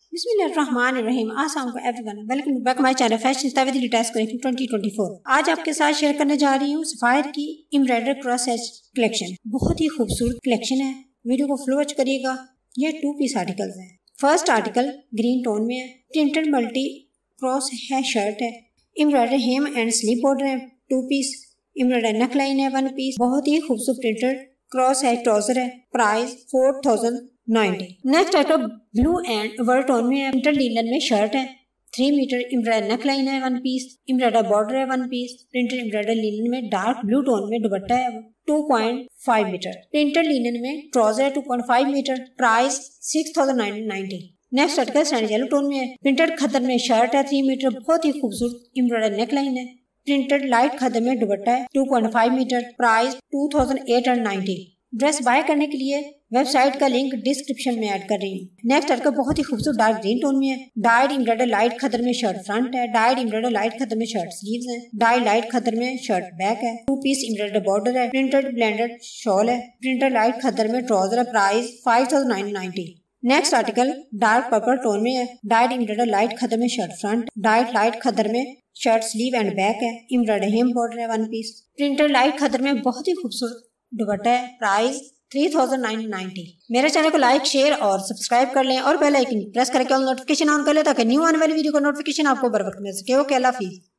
बिस्मिल्लाहिर्रहमानिर्रहीम। अस्सलाम everyone, welcome back my channel fashion style with latest collection 2024। आज आपके साथ शेयर करने जा रही हूँ सफायर की एम्ब्रॉयडरी क्रॉस एज कलेक्शन। बहुत ही खूबसूरत कलेक्शन है, वीडियो को फॉलो करिएगा। ये 2 पीस आर्टिकल्स हैं। फर्स्ट आर्टिकल ग्रीन टोन में है, प्रिंटेड मल्टी क्रॉस है, शर्ट है, embroidery hem and sleeve border है, 2 पीस, एम्ब्रॉयडरी नेक लाइन है, 1 पीस। बहुत ही खूबसूरत प्रिंटेड क्रॉस है, ट्राउजर है, price 4090। Next item blue and word tone में है, प्रिंटेड लीलन में शर्ट है, 3 मीटर, एम्ब्रॉयडरी नेक लाइन है, 1 पीस, एम्ब्रॉयडरी बॉर्डर है, 1 पीस, प्रिंटेड एम्ब्रॉयडरी लीलन में डार्क ब्लू टोन में दुपट्टा है, 2.5 मीटर, प्रिंटेड लीलन में ट्राउजर है, 2.5 metre, price 6990। Next article sandal yellow tone में है, प्रिंटेड खद्दर में शर्ट है, 3 मीटर, बहुत ही खूबसूरत एम्ब्रॉयडरी नेक लाइन है, प्रिंटेड लाइट खद्दर में दुपट्टा है, 2.5 मीटर, प्राइस 2890। ड्रेस बाय करने के लिए वेबसाइट का लिंक डिस्क्रिप्शन में ऐड कर रही हूँ। नेक्स्ट आर्टिकल बहुत ही खूबसूरत डार्क ग्रीन टोन में है, डाइड एम्ब्रॉयडरी लाइट खद्दर में शर्ट फ्रंट है, डाइड एम्ब्रॉयडरी लाइट खद्दर में शर्ट स्लीव्स है, डाइड लाइट खद्दर में शर्ट बैक है, 2 पीस एम्ब्रॉयडरी बॉर्डर है, प्रिंटेड ब्लेंडेड शॉल है, प्रिंटेड लाइट खद्दर में ट्राउजर है, price 5990। Next article dark purple tone में है, डाइड एम्ब्रॉयडरी लाइट खद्दर में shirt front, dyed light khaddar में शर्ट स्लीव एंड बैक है, एम्ब्रॉयडरी हेम बॉर्डर है, 1 पीस, प्रिंटेड लाइट खद्दर में बहुत ही खूबसूरत दुपट्टा है, प्राइस 3990। मेरे चैनल को लाइक, शेयर और सब्सक्राइब कर लें और बेल आइकन प्रेस करके ऑल नोटिफिकेशन ऑन कर लें ताकि न्यू आने वाली वीडियो का नोटिफिकेशन आपको बर वक्त मिल सके। ओके, अल्लाह हाफिज़।